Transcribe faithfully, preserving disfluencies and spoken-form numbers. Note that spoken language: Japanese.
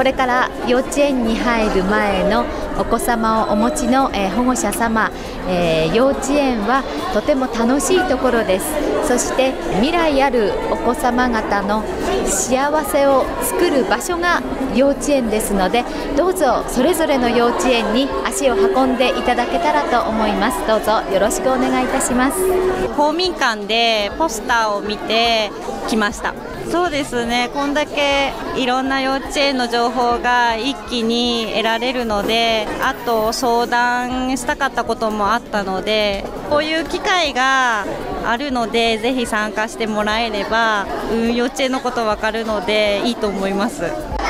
これから幼稚園に入る前のお子様をお持ちの、えー、保護者様、えー、幼稚園はとても楽しいところです。そして未来あるお子様方の幸せを作る場所が幼稚園ですので、どうぞそれぞれの幼稚園に足を運んでいただけたらと思います。どうぞよろしくお願いいたします。 公民館でポスターを見てきました。そうですね、こんだけいろんな幼稚園の情報が一気に得られるので、あと相談したかったこともあったので、こういう機会があるのでぜひ参加してもらえれば、うん、幼稚園のこと分かるのでいいと思います。